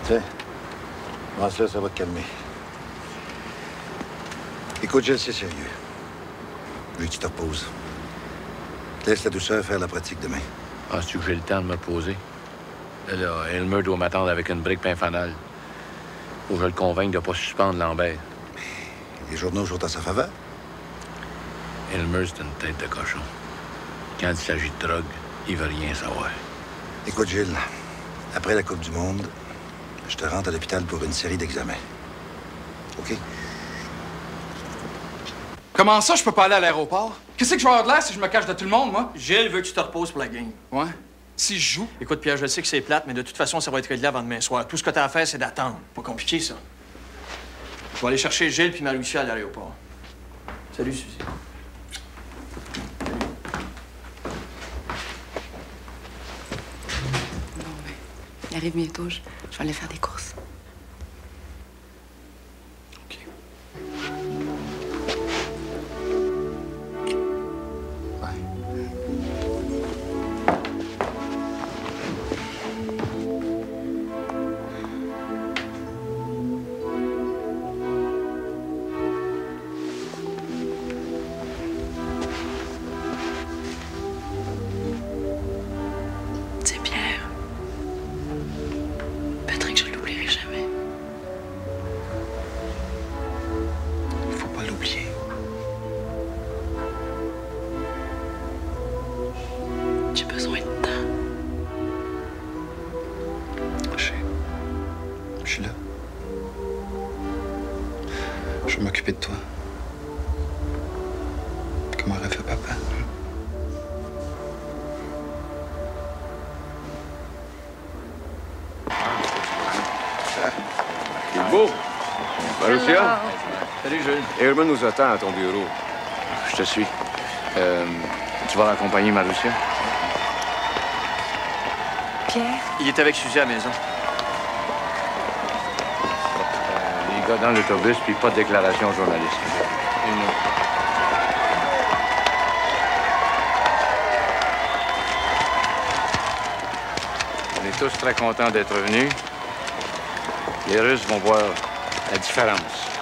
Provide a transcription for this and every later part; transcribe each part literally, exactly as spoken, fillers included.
Tiens, prends ça, ça va te calmer. Écoute, Gilles, c'est sérieux. Je veux que tu te reposes. Laisse la douceur faire la pratique demain. Penses-tu que j'ai le temps de me poser? Là, là, Elmer doit m'attendre avec une brique pain fanal. Faut que je le convainque de ne pas suspendre Lambert. Les journaux jouent à sa faveur. Elmer, c'est une tête de cochon. Quand il s'agit de drogue, il veut rien savoir. Écoute, Gilles, après la Coupe du Monde, je te rentre à l'hôpital pour une série d'examens. OK? Comment ça, je peux pas aller à l'aéroport? Qu'est-ce que je vais avoir de l'air si je me cache de tout le monde, moi? Gilles veut que tu te reposes pour la game. Ouais. Si je joue? Écoute, Pierre, je sais que c'est plate, mais de toute façon, ça va être réglé avant demain soir. Tout ce que t'as à faire, c'est d'attendre. Pas compliqué, ça. Je vais aller chercher Gilles puis Marie-Lucie à l'aéroport. Salut, Suzy. Bon, ben, il arrive bientôt. Je, je vais aller faire des courses. OK. C'est Pierre. Patrick, je l'oublierai jamais. Il faut pas l'oublier. J'ai besoin de temps. Je sais. Je suis là. Je vais m'occuper de toi. Comme aurait fait papa. C'est beau. Marussia? Salut, Jules. Herman nous attend à ton bureau. Je te suis. Euh, tu vas l'accompagner, Marussia? Pierre? Il est avec Suzy à la maison. Euh, les gars dans l'autobus, puis pas de déclaration aux journalistes. Une autre. On est tous très contents d'être venus. Les Russes vont voir la différence.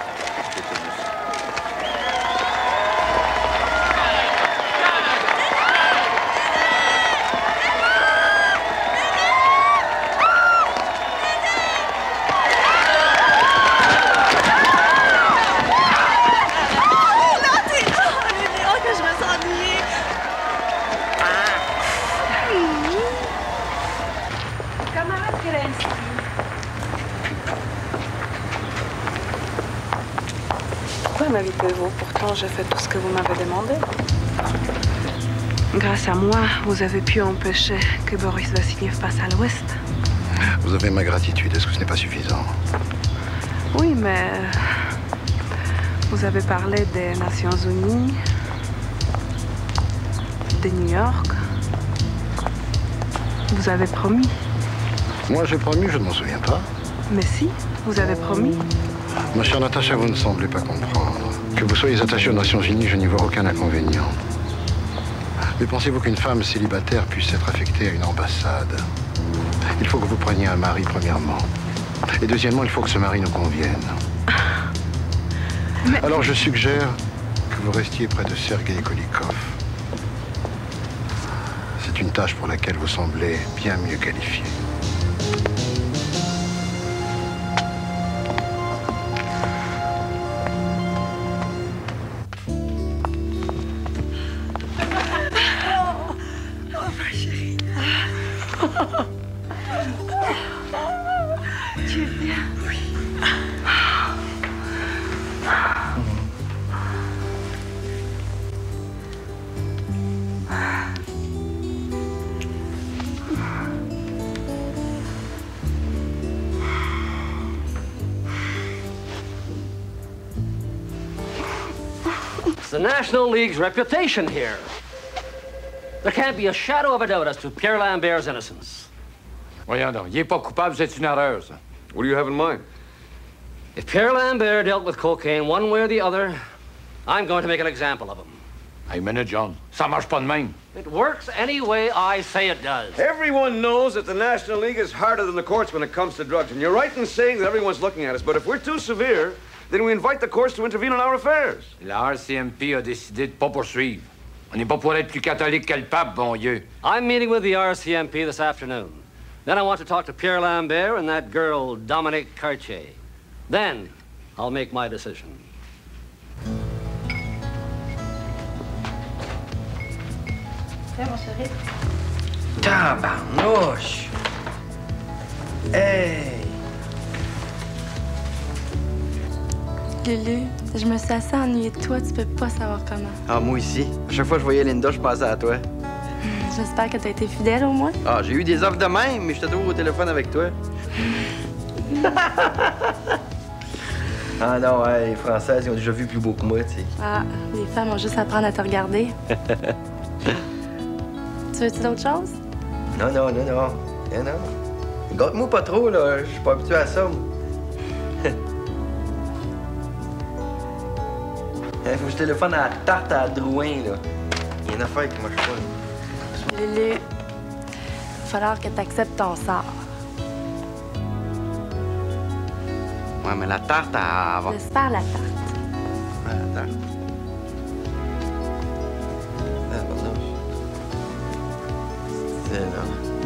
Pourquoi m'invitez-vous? Pourtant, j'ai fait tout ce que vous m'avez demandé. Grâce à moi, vous avez pu empêcher que Boris Vassiliev passe à l'Ouest. Vous avez ma gratitude. Est-ce que ce n'est pas suffisant? Oui, mais vous avez parlé des Nations Unies, de New York. Vous avez promis. Moi, j'ai promis, je ne m'en souviens pas. Mais si, vous avez promis. Ma chère Natacha, vous ne semblez pas comprendre. Que vous soyez attaché aux Nations Unies, je n'y vois aucun inconvénient. Mais pensez-vous qu'une femme célibataire puisse être affectée à une ambassade? Il faut que vous preniez un mari, premièrement. Et deuxièmement, il faut que ce mari nous convienne. Mais... Alors je suggère que vous restiez près de Sergei Kolikov. C'est une tâche pour laquelle vous semblez bien mieux qualifié. Tu es bien? Oui. It's the National League's reputation here. There can't be a shadow of a doubt as to Pierre Lambert's innocence. Voyons donc, il n'est pas coupable, c'est une erreur, ça. What do you have in mind? If Pierre Lambert dealt with cocaine one way or the other, I'm going to make an example of him. Hey, minute, John. Ça marche pas de même. It works any way I say it does. Everyone knows that the National League is harder than the courts when it comes to drugs, and you're right in saying that everyone's looking at us. But if we're too severe, then we invite the courts to intervene in our affairs. La R C M P a décidé de pas poursuivre. On n'est pas pour être plus catholique que le pape, bon Dieu. I'm meeting with the R C M P this afternoon. Then I want to talk to Pierre Lambert and that girl, Dominique Cartier. Then I'll make my decision. Tiens, mon chéri. Tabarnouche! Hey! Lulu, je me suis assez ennuyée de toi, tu peux pas savoir comment. Ah, moi aussi. À chaque fois que je voyais Linda, je pensais à toi. J'espère que t'as été fidèle au moins. Ah, j'ai eu des offres de même, mais j'étais toujours au téléphone avec toi. Ah non, ouais, les Françaises, ils ont déjà vu plus beau que moi, tu sais. Ah, les femmes ont juste à apprendre à te regarder. Tu veux-tu d'autres choses? Non, non, non, non. Non, non. Gâte-moi pas trop, là. Je suis pas habitué à ça, moi. Il faut que je téléphone à la tarte à Drouin, là. Il y a une affaire qui marche pas. Lulu, il va falloir que tu acceptes ton sort. Ouais, mais la tarte, elle va... Laisse faire la tarte. Ouais, la tarte. Ah, pardon. C'est là.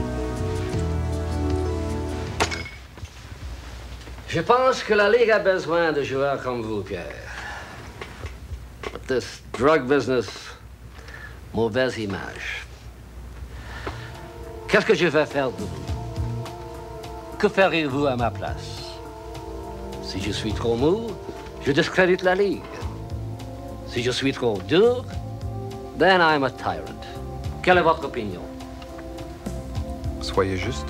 Je pense que la Ligue a besoin de joueurs comme vous, Pierre. But this drug business, mauvaise image. Qu'est-ce que je vais faire de vous? Que ferez-vous à ma place? Si je suis trop mou, je discrédite la Ligue. Si je suis trop dur, then I'm a tyrant. Quelle est votre opinion? Soyez juste.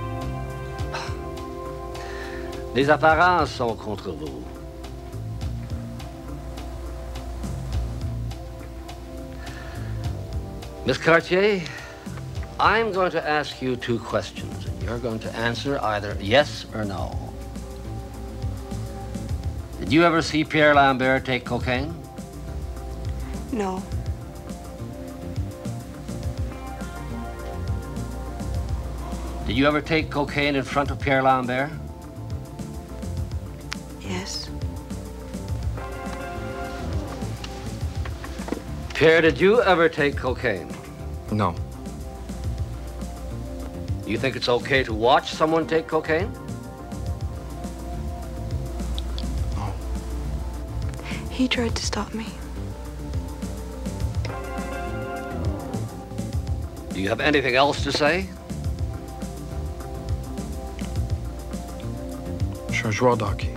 Les apparences sont contre vous. Miss Cartier, I'm going to ask you two questions, and you're going to answer either yes or no. Did you ever see Pierre Lambert take cocaine? No. Did you ever take cocaine in front of Pierre Lambert? Yes. Pierre, did you ever take cocaine? No. Do you think it's okay to watch someone take cocaine? No. He tried to stop me. Do you have anything else to say? Je suis un joueur de hockey.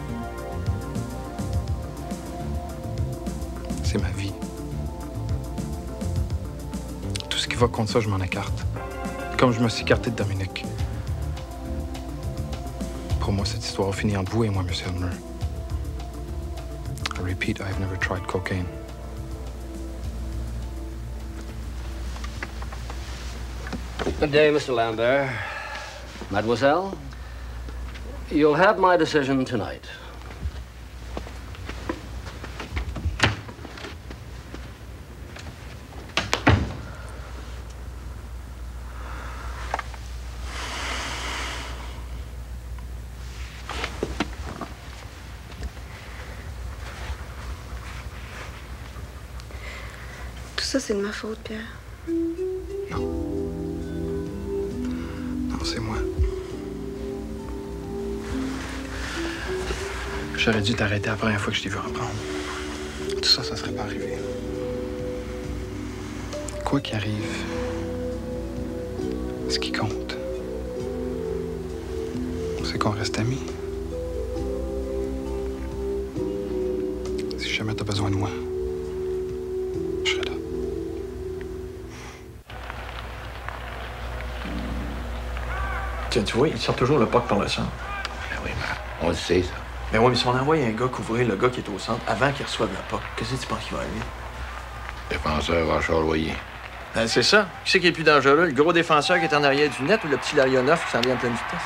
C'est ma vie. Tout ce qui va contre ça, je m'en écarte. Comme je me suis écarté de Dominique. Pour moi, cette histoire a fini entre vous et moi, Monsieur Elmer. I repeat, I've never tried cocaine. Good day, Mister Lambert. Mademoiselle, you'll have my decision tonight. Tout ça, c'est de ma faute, Pierre. Non. Non, c'est moi. J'aurais dû t'arrêter la première fois que je t'ai vu reprendre. Tout ça, ça serait pas arrivé. Quoi qu'il arrive, ce qui compte, c'est qu'on reste amis. Si jamais t'as besoin de moi, je serai là. Tu, tu vois, il sort toujours le puck par le centre. Ben oui, mais on le sait, ça. Mais oui, mais si on envoie un gars couvrir le gars qui est au centre avant qu'il reçoive le puck, qu'est-ce que tu penses qu'il va arriver? Défenseur va charloyer. Ben, c'est ça. Qui c'est qui est plus dangereux? Le gros défenseur qui est en arrière du net ou le petit Larionov qui s'en vient en pleine vitesse?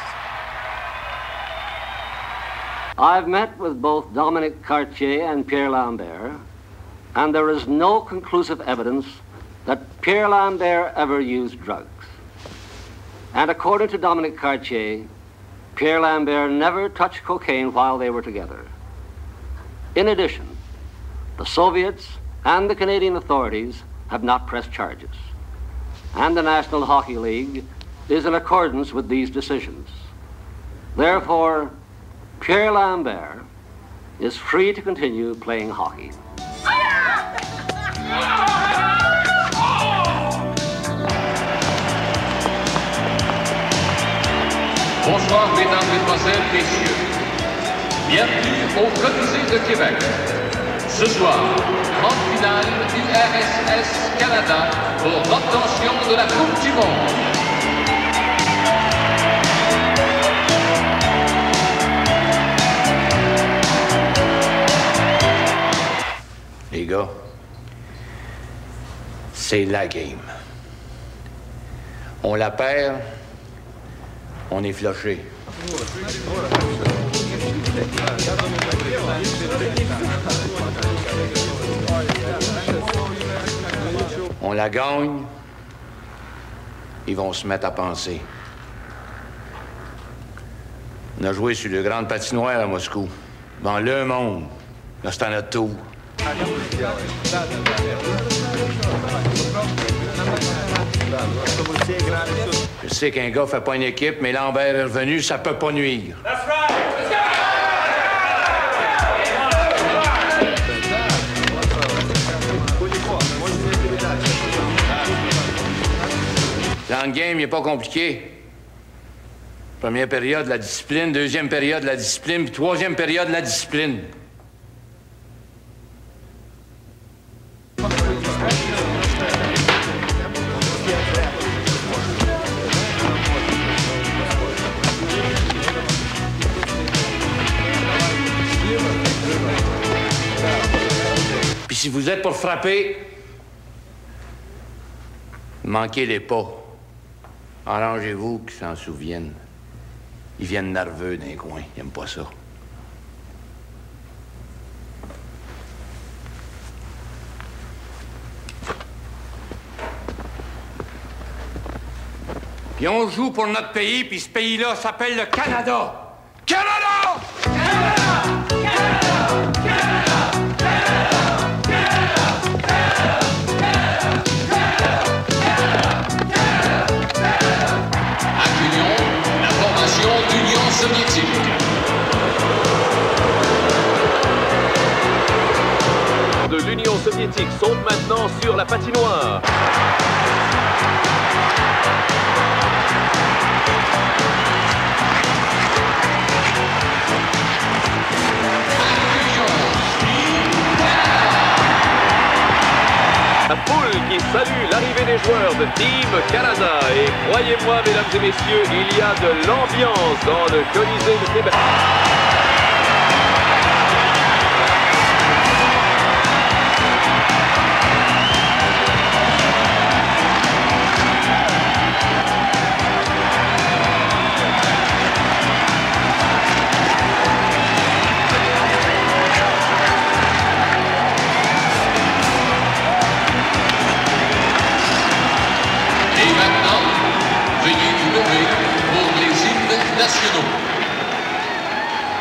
I've met with both Dominique Cartier and Pierre Lambert, and there is no conclusive evidence that Pierre Lambert ever used drugs. And according to Dominic Cartier, Pierre Lambert never touched cocaine while they were together. In addition, the Soviets and the Canadian authorities have not pressed charges, and the National Hockey League is in accordance with these decisions. Therefore, Pierre Lambert is free to continue playing hockey. Bonsoir, mesdames, mesdemoiselles, messieurs. Bienvenue au Colisée de Québec. Ce soir, grande finale U R S S Canada pour l'obtention de la Coupe du Monde. Les gars, c'est la game. On la perd, on est flushé. On la gagne, ils vont se mettre à penser. On a joué sur le grand patinoire à Moscou, dans le monde. Là, c'est à notre tour. Je sais qu'un gars fait pas une équipe, mais Lambert est revenu, ça peut pas nuire. L'endgame, il est pas compliqué. Première période, la discipline. Deuxième période, la discipline. Puis troisième période, la discipline. Puis si vous êtes pour frapper, manquez-les pas. Arrangez-vous qu'ils s'en souviennent. Ils viennent nerveux d'un coin. Ils n'aiment pas ça. Puis on joue pour notre pays, puis ce pays-là s'appelle le Canada. Canada! Canada! Canada! L'Union soviétique. De l'Union soviétique sont maintenant sur la patinoire. La foule qui salue l'arrivée des joueurs de Team Canada. Et croyez-moi, mesdames et messieurs, il y a de l'ambiance dans le Colisée de Québec. Veuillez vous lever pour les hymnes nationaux.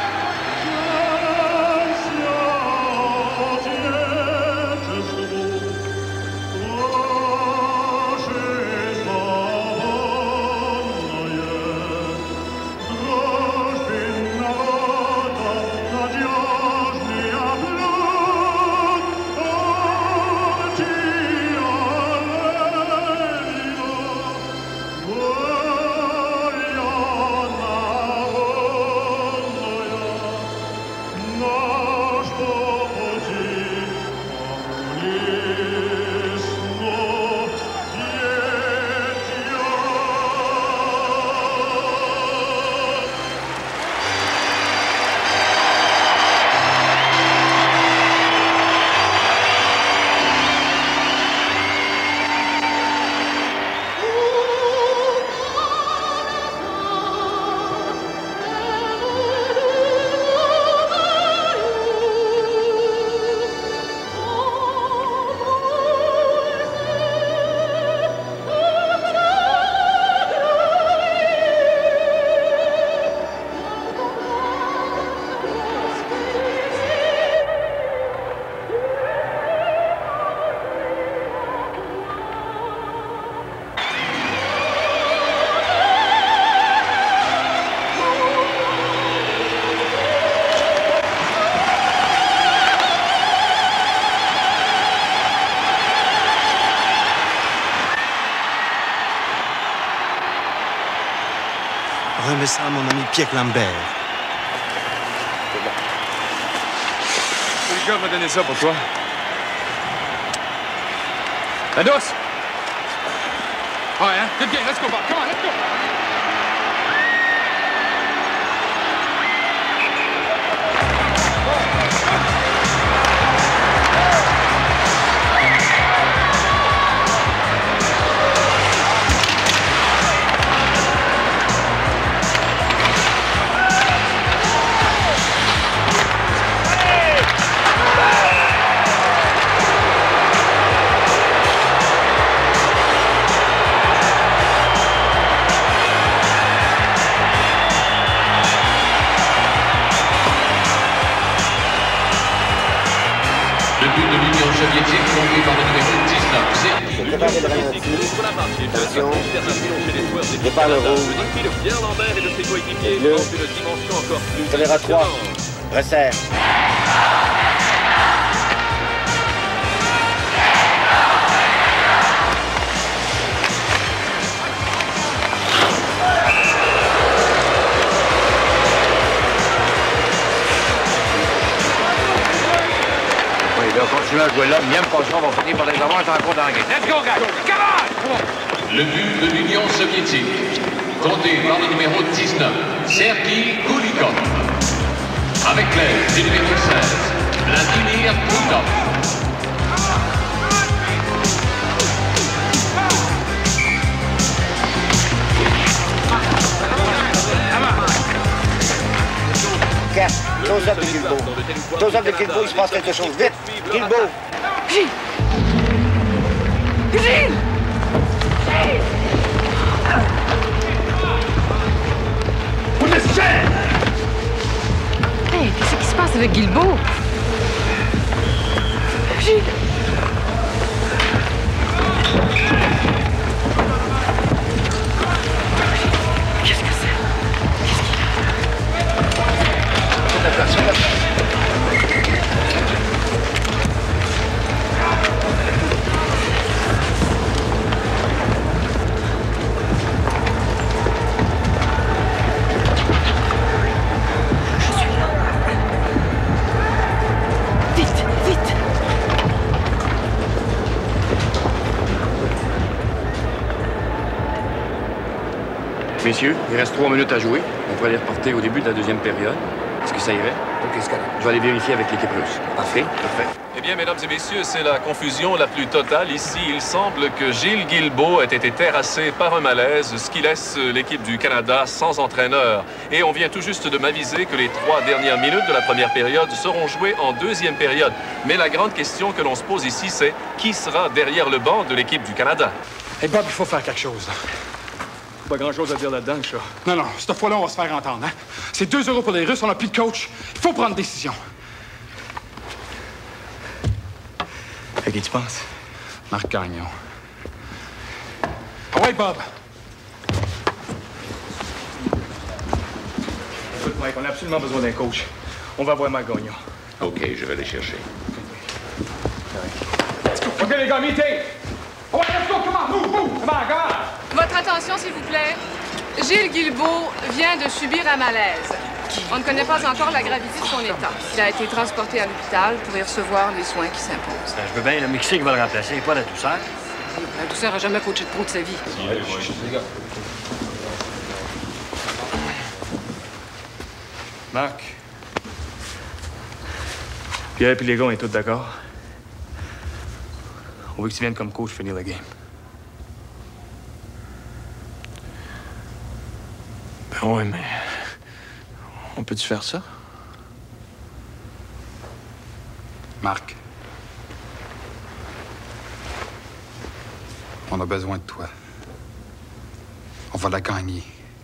jamais ça à mon ami Pierre Lambert. Quel gars m'a donné ça pour toi? La douce! Ouais, hein? Good game, let's go, Bob. Come on, let's go! Soviétique conduit par le numéro dix-neuf. Préparez le ralenti. Attention. Départ le rouge. Bleu. Accélère à trois. Resserre. Continuez à jouer là, même pas ça, on va finir par les avoir en cours d'anglais. Let's go, guys! Come on! Le but de l'Union soviétique, compté par le numéro dix-neuf, Sergei Kulikov. Avec l'aide du numéro seize, Vladimir Krutov. Quatre. Close-up de Guilbeault. Close-up de Guilbeault, il se passe quelque chose. Vite! Guilbeault! Gilles! Gilles! Hey, qu'est-ce qui se passe avec Guilbeault? Gilles! Qu'est-ce que c'est? Qu'est-ce qu'il y a? Messieurs, il reste trois minutes à jouer. On pourrait les reporter au début de la deuxième période. Est-ce que ça irait? OK, c'est correct. Je vais aller vérifier avec l'équipe russe. Parfait? Parfait. Eh bien, mesdames et messieurs, c'est la confusion la plus totale. Ici, il semble que Gilles Guilbeault ait été terrassé par un malaise, ce qui laisse l'équipe du Canada sans entraîneur. Et on vient tout juste de m'aviser que les trois dernières minutes de la première période seront jouées en deuxième période. Mais la grande question que l'on se pose ici, c'est qui sera derrière le banc de l'équipe du Canada? Hey Bob, il faut faire quelque chose. Pas grand-chose à dire là-dedans, ça. Non, non, cette fois-là, on va se faire entendre, hein? C'est deux euros pour les Russes, on n'a plus de coach. Il faut prendre une décision. À qui tu penses? Marc Gagnon. Ah ouais, Bob! Écoute, Mike, on a absolument besoin d'un coach. On va voir Marc Gagnon. OK, je vais aller chercher. OK, les gars, meeting! Oh, ouais, let's go, come on, move, move! Come on, gars! Votre attention, s'il vous plaît. Gilles Guilbeault vient de subir un malaise. On ne connaît pas encore la gravité de son état. Il a été transporté à l'hôpital pour y recevoir les soins qui s'imposent. Ben, je veux bien, le Mexique va le remplacer, pas la douceur. La douceur n'a jamais coaché de pro de sa vie. Marc. Pierre et les gars, on est tous d'accord? On veut que tu viennes comme coach finir la game. Ben ouais, mais... On peut-tu faire ça? Marc. On a besoin de toi. On va la gagner.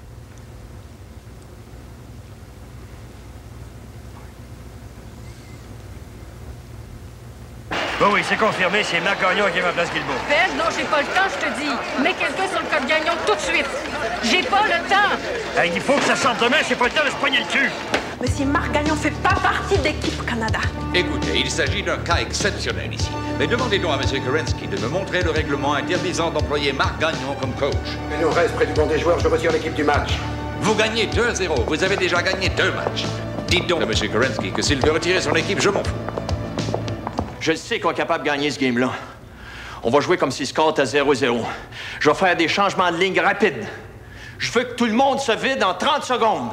Bon, oui, c'est confirmé, c'est Marc Gagnon qui remplace Guilbeault. Ben, non, j'ai pas le temps, je te dis. Mets quelqu'un sur le code Gagnon tout de suite. J'ai pas le temps. Hey, il faut que ça sorte demain, c'est pas le temps de se poigner le cul. Monsieur Marc Gagnon fait pas partie d'équipe Canada. Écoutez, il s'agit d'un cas exceptionnel ici. Mais demandez donc à M. Kerensky de me montrer le règlement interdisant d'employer Marc Gagnon comme coach. Mais nous reste près du banc des joueurs, je retire l'équipe du match. Vous gagnez deux à zéro. Vous avez déjà gagné deux matchs. Dites donc à M. Kerensky que s'il veut retirer son équipe, je m'en fous. Je le sais qu'on est capable de gagner ce game-là. On va jouer comme si le score était zéro zéro. Je vais faire des changements de ligne rapides. Je veux que tout le monde se vide en trente secondes.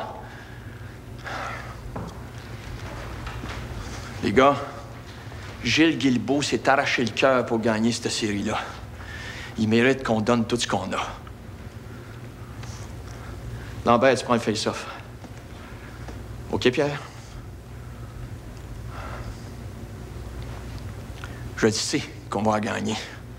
Les gars, Gilles Guilbeault s'est arraché le cœur pour gagner cette série-là. Il mérite qu'on donne tout ce qu'on a. Lambert, tu prends le face-off. OK, Pierre? Je le sais qu'on va gagner.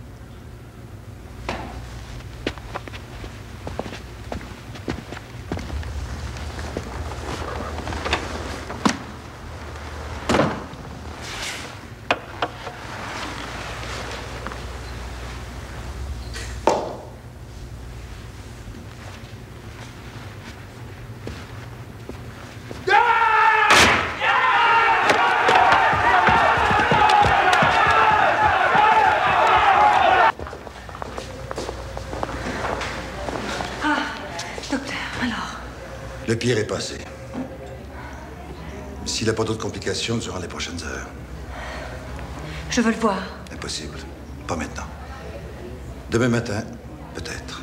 Le pire est passé. S'il n'a pas d'autres complications durant les prochaines heures. Je veux le voir. Impossible. Pas maintenant. Demain matin, peut-être.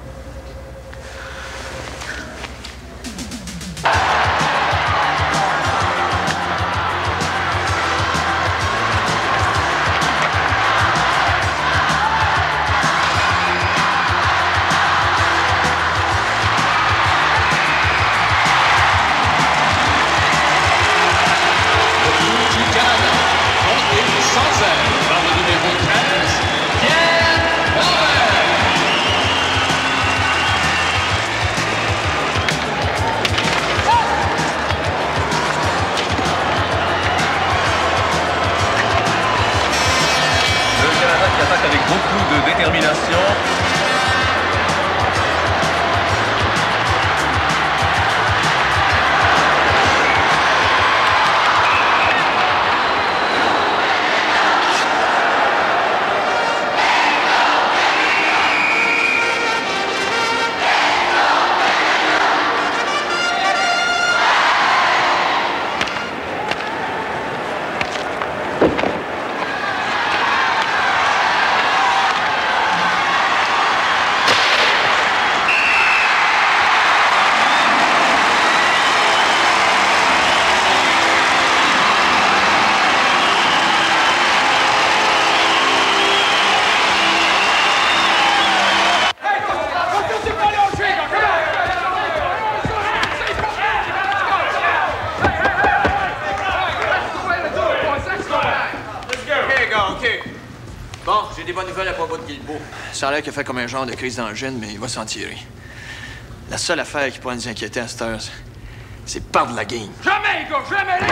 Ça a l'air qu'il a fait comme un genre de crise d'angine, mais il va s'en tirer. La seule affaire qui pourrait nous inquiéter à cette heure, c'est perdre la game. Jamais, gars, jamais!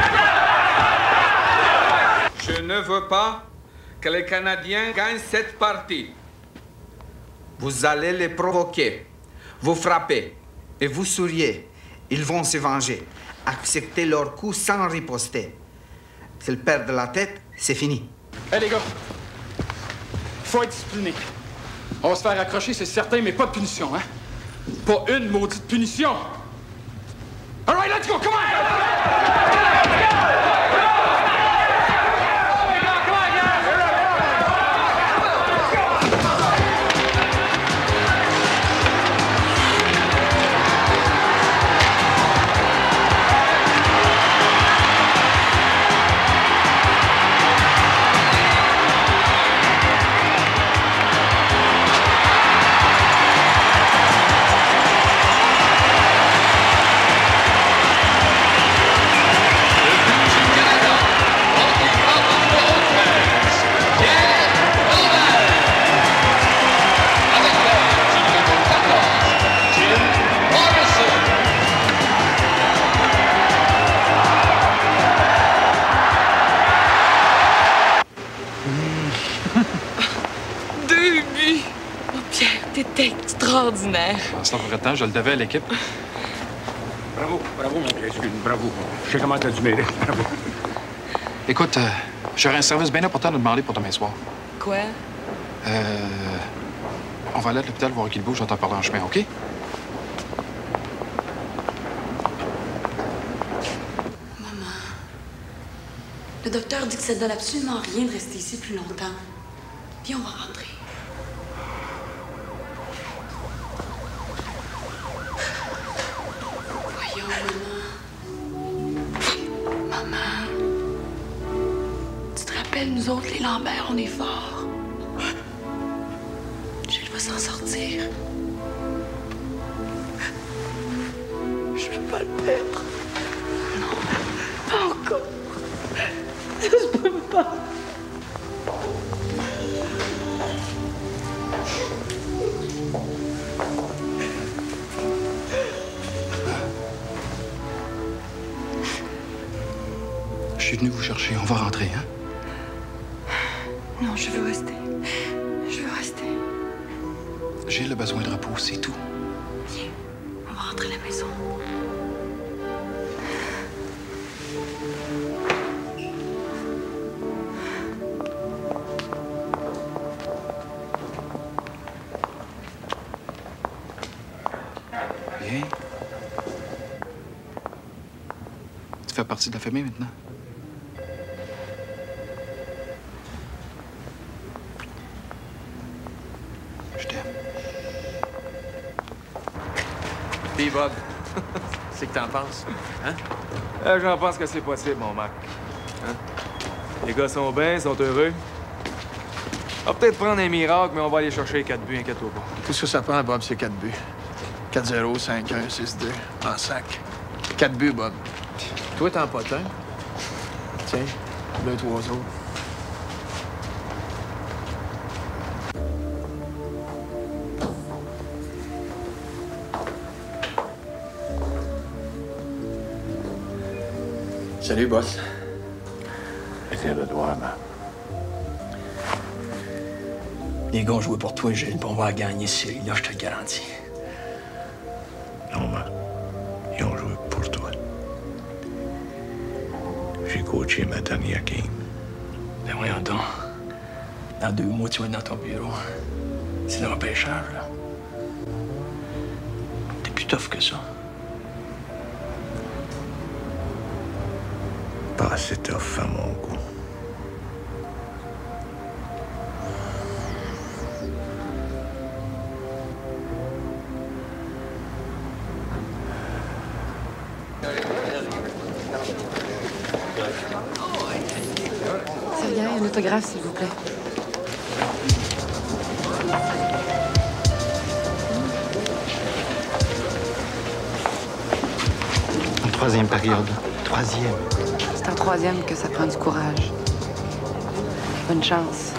Je ne veux pas que les Canadiens gagnent cette partie. Vous allez les provoquer, vous frapper, et vous souriez. Ils vont se venger, accepter leur coup sans riposter. S'ils perdent la tête, c'est fini. Hé, hey, les gars, faut être discipliné. On va se faire accrocher, c'est certain, mais pas de punition, hein? Pas une maudite punition! All right, let's go, come on! T'étais extraordinaire. En ce temps, je le devais à l'équipe. Bravo, bravo, mon Christine, bravo. Je sais comment t'as du mérite, bravo. Écoute, euh, j'aurais un service bien important à te demander pour demain soir. Quoi? Euh... On va aller à l'hôpital voir Guilbeault, je vais t'en parler en chemin, OK? Le docteur dit que ça donne absolument rien de rester ici plus longtemps. Puis on va rentrer. Voyons, maman. Maman. Tu te rappelles, nous autres, les Lambert, on est forts. Gilles va s'en sortir. Je peux pas le perdre. Non, pas encore. Ça se peut pas. Je suis venu vous chercher. On va rentrer, hein? Non, je veux rester. Je veux rester. Gilles a besoin de repos, c'est tout. Viens, on va rentrer à la maison. Viens. Tu fais partie de la famille maintenant. Je t'aime. Puis Bob, c'est que t'en penses, hein? Euh, J'en pense que c'est possible, mon Mac. Hein? Les gars sont bien, sont heureux. On va peut-être prendre un miracle, mais on va aller chercher quatre buts, inquiète-toi pas. Tout ce que ça prend, Bob, c'est quatre buts. quatre zéro, cinq un, six deux, en sac. quatre buts, Bob. Toi, t'en pas un. Tiens, deux, trois autres. Salut, boss. Je tiens le doigt, man. Les gars ont joué pour toi, Gilles, puis on va gagner cette série-là, je te le garantis. Non, man. Ils ont joué pour toi. J'ai coaché ma dernière game. Ben voyons donc. Dans deux mois, tu vas être dans ton bureau. C'est le repêchage, là. T'es plus tough que ça. Pas assez tough à mon goût. C'est bien, un autographe, s'il vous plaît. En troisième période. Troisième. C'est en troisième que ça prend du courage. Bonne chance.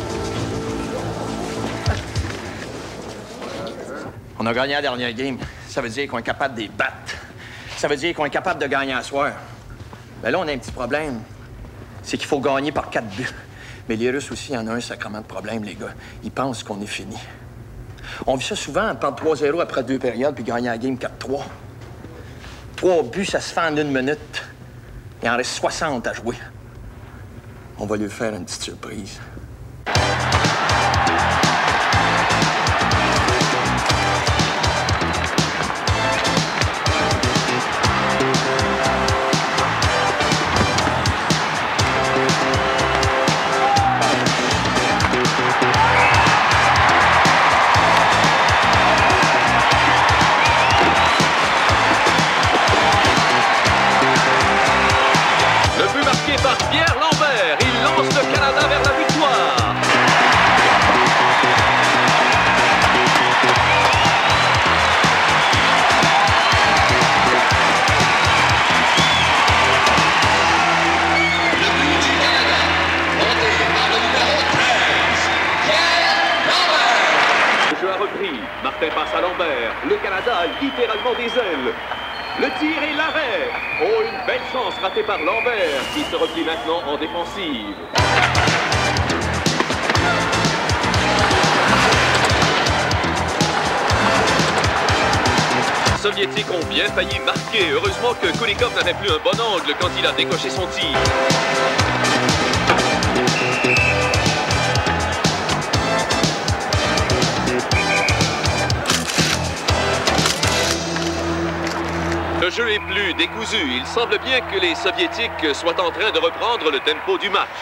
On a gagné la dernière game. Ça veut dire qu'on est capable de les battre. Ça veut dire qu'on est capable de gagner à soir. Mais là, on a un petit problème. C'est qu'il faut gagner par quatre buts. Mais les Russes aussi, il y en a un sacrement de problème, les gars. Ils pensent qu'on est fini. On vit ça souvent, perdre trois zéro après deux périodes puis gagner la game quatre trois. Trois buts, ça se fait en une minute. Il en reste soixante à jouer. On va lui faire une petite surprise. Par Pierre Lambert, il lance le Canada vers la victoire. Le but du Canada, porté par le numéro treize, Pierre Lambert. Le jeu a repris. Martin passe à Lambert. Le Canada a littéralement des ailes. Le tir et l'arrêt. Oh, une belle chance ratée par Lambert, qui se replie maintenant en défensive. Les Soviétiques ont bien failli marquer. Heureusement que Kulikov n'avait plus un bon angle quand il a décoché son tir. Le jeu est plus plus décousu. Il semble bien que les Soviétiques soient en train de reprendre le tempo du match.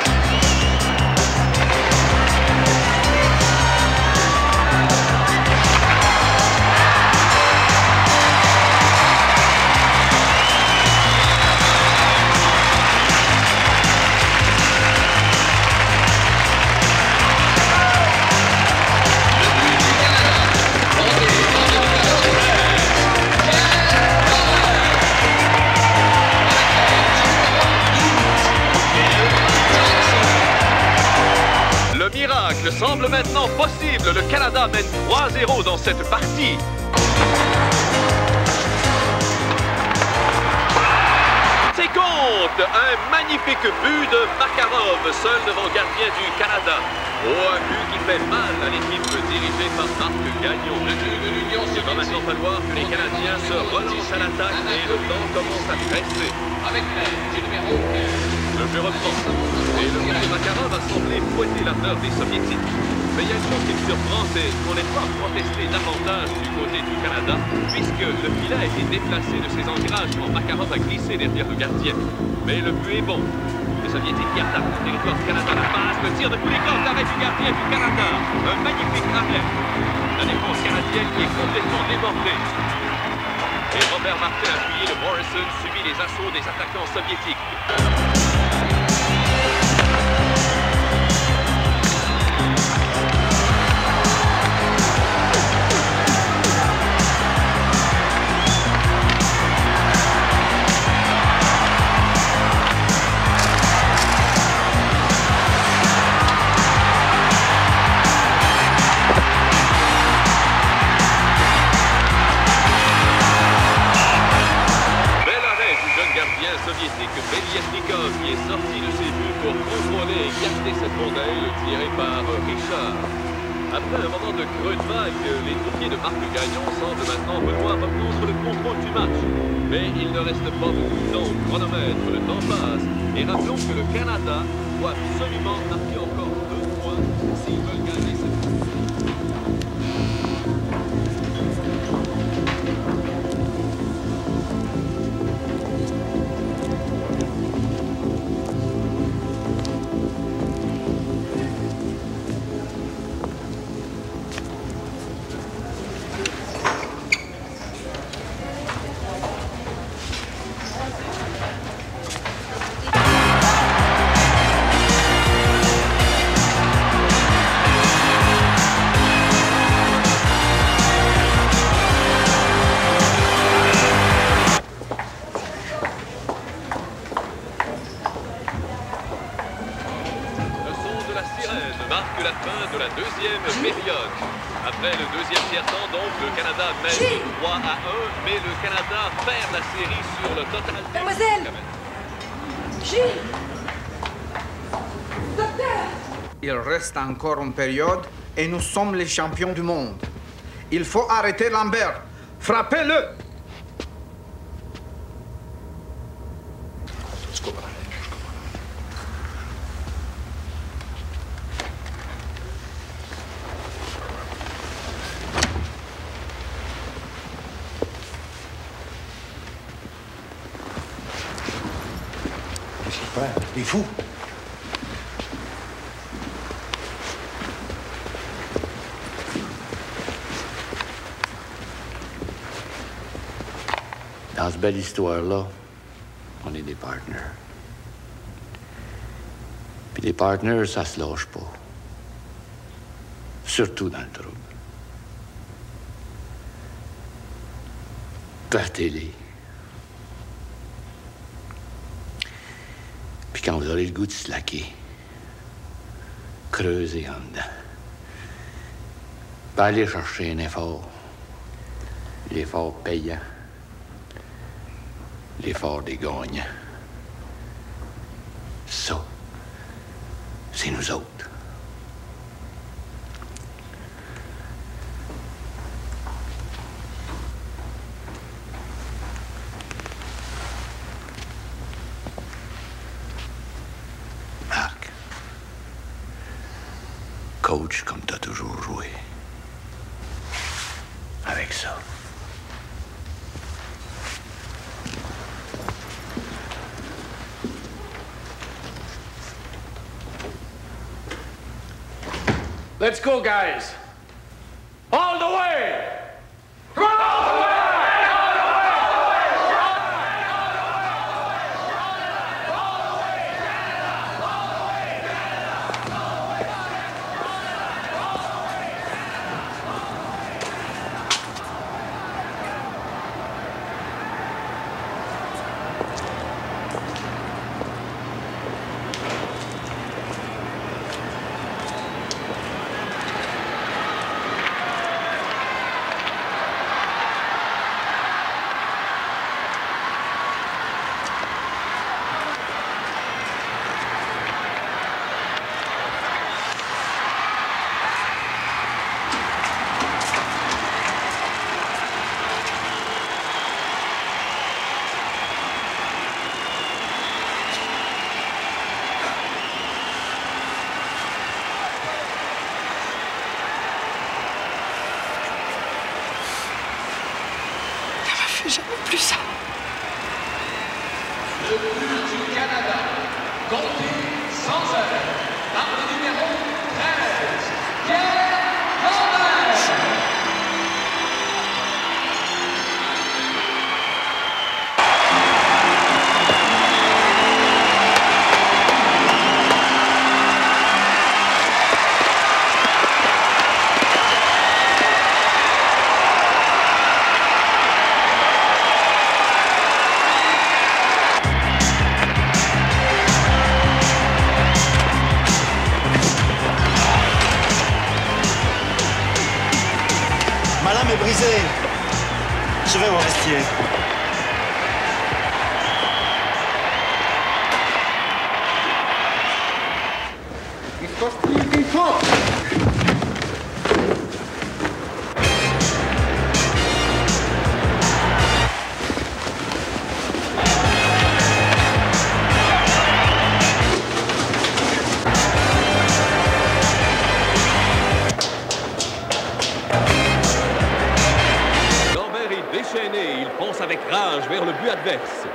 Le miracle semble maintenant possible. Le Canada mène trois zéro dans cette partie. C'est compte! Un magnifique but de Makarov, seul devant gardien du Canada. Oh, un but qui fait mal à l'équipe dirigée par Marc Gagnon. Il va maintenant falloir que les Canadiens se relancent à l'attaque et le temps commence à presser. Avec le numéro le jeu reprend. Et le but de Makarov a semblé fouetter l'ardeur des Soviétiques. Mais il y a une chose qui me surprend, c'est qu'on n'ait pas protesté davantage du côté du Canada, puisque le filet a été déplacé de ses ancrages quand Makarov a glissé derrière le gardien. Mais le but est bon. Les Soviétiques qui attaquent le territoire du Canada, la passe, le tir de tous les camps, l'arrêt du gardien du Canada. Un magnifique arrêt. La défense canadienne qui est complètement débordée. Et Robert Martin, appuyé de Morrison, subit les assauts des attaquants soviétiques. Soviétique Belietnikov qui est sorti de ses buts pour contrôler et garder cette rondelle tirée par Richard. Après un moment de creux de vague, les troupiers de Marc Gagnon semblent maintenant vouloir reprendre le contrôle du match. Mais il ne reste pas beaucoup de temps au chronomètre, le temps passe. Et rappelons que le Canada doit absolument marquer encore deux points s'ils veulent gagner cette marque la fin de la deuxième période. Après le deuxième tiers-temps, donc, le Canada mène trois à un, mais le Canada perd la série sur le total. Mademoiselle! Gilles! Docteur! Il reste encore une période et nous sommes les champions du monde. Il faut arrêter Lambert. Frappez-le! Il est fou. Dans cette belle histoire-là, on est des partners. Puis les partners, ça se lâche pas. Surtout dans le trouble. Partez-les. Puis quand vous aurez le goût de slacker, creusez en dedans. Puis allez chercher un effort. L'effort payant. L'effort des gagnants. Ça, c'est nous autres. Marc, coach comme t'as toujours joué. Avec ça. Let's go, guys. All the way! Come on, all the way! Jamais plus ça. Le but du Canada, compté sans heure, par le numéro treize, Pierre Lambert. Ma lame est brisée. Je vais au vestiaire. Déchaîné, il fonce avec rage vers le but adverse.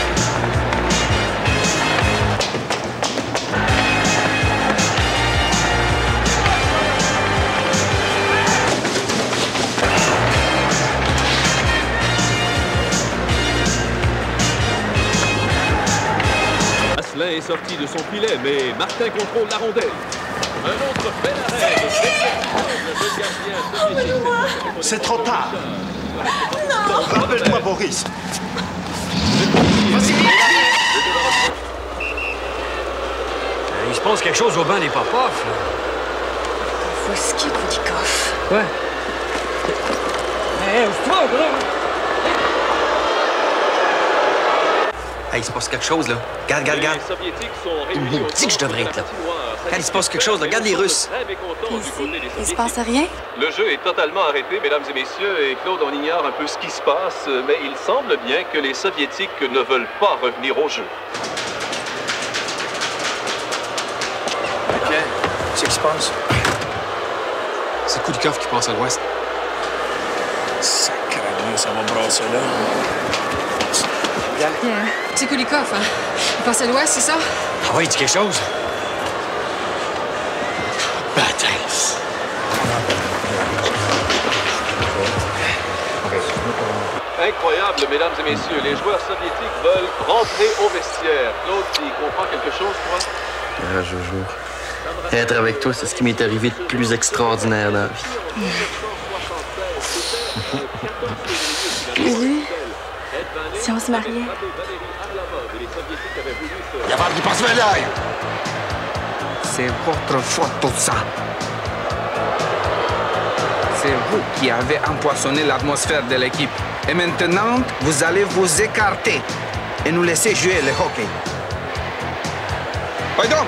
Asselin est sorti de son filet, mais Martin contrôle la rondelle. Un autre bel arrêt de gardien. C'est trop tard. Rappelle-toi, Boris. Vas-y. Il se passe quelque chose au banc des Popoff, là. Voski Koudikov. Ouais. Hey, ouvre-toi, là! Hey, il se passe quelque chose, là. Regarde, regarde, regarde. Il me dit que je devrais être là. Regarde, il se passe quelque chose, là. Regarde les Russes. Ici, il se passe rien? Le jeu est totalement arrêté, mesdames et messieurs, et Claude, on ignore un peu ce qui se passe, mais il semble bien que les Soviétiques ne veulent pas revenir au jeu. Pierre, c'est ce qui se passe? C'est Koudikov qui passe à l'ouest. Sacrément, ça va brasser là. Bien. C'est Koudikov, hein? Il passe à l'ouest, c'est ça? Ah oui, dis quelque chose. Bâtisse. Incroyable, mesdames et messieurs. Les joueurs soviétiques veulent rentrer au vestiaire. Claude, tu comprends quelque chose, toi? Ah, Jojo. Être avec toi, c'est ce qui m'est arrivé de plus extraordinaire dans la vie. Et lui, si on se mariait? Il va lui passer l'œil. C'est votre faute tout ça. C'est vous qui avez empoisonné l'atmosphère de l'équipe. Et maintenant, vous allez vous écarter et nous laisser jouer le hockey. Oui, donc.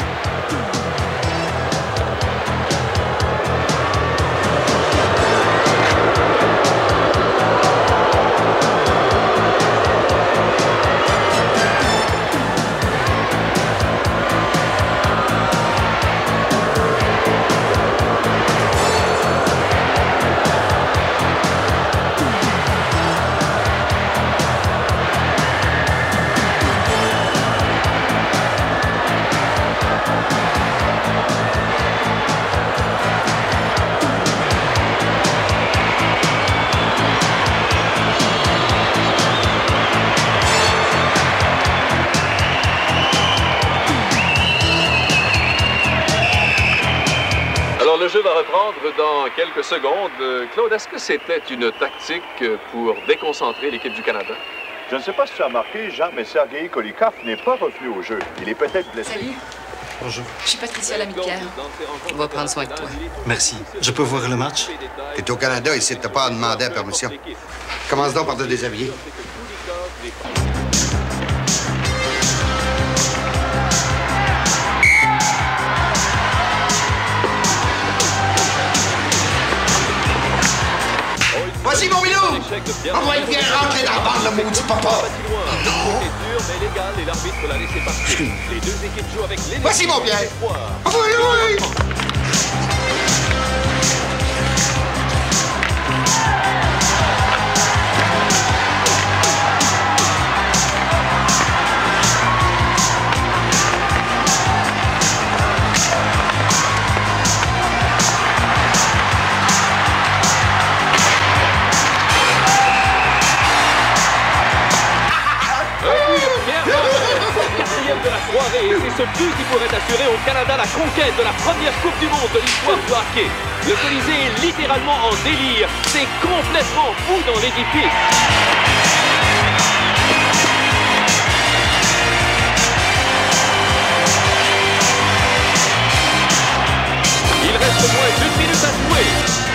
reprendre dans quelques secondes. Euh, Claude, est-ce que c'était une tactique pour déconcentrer l'équipe du Canada? Je ne sais pas si tu as remarqué, Jean, mais Sergei Kolikov n'est pas revenu au jeu. Il est peut-être blessé. Salut. Bonjour. Je suis Patricia Lamickaire. On va prendre soin de toi. Merci. Je peux voir le match? T'es au Canada ici, t'as pas à demander la permission. Commence donc par te déshabiller. Vas-y, mon Milou! Envoie une bière rentrer dans la bande, le maudit papa! Non! Vas-y, mon Pierre! Envoie-le! De la soirée, et c'est ce but qui pourrait assurer au Canada la conquête de la première Coupe du Monde de l'histoire du hockey. Le Colisée est littéralement en délire. C'est complètement fou dans l'édifice. Il reste moins d'une minute à jouer.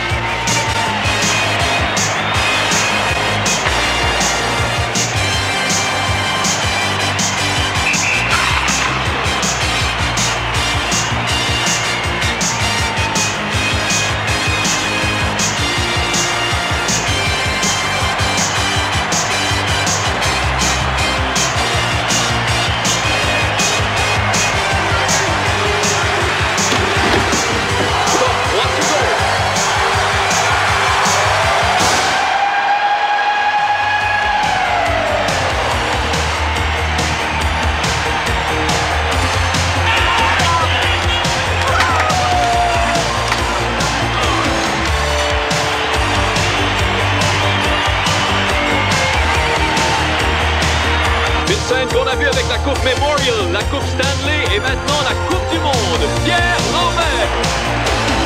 Scène qu'on a vue avec la Coupe Memorial, la Coupe Stanley et maintenant la Coupe du Monde. Pierre Lambert.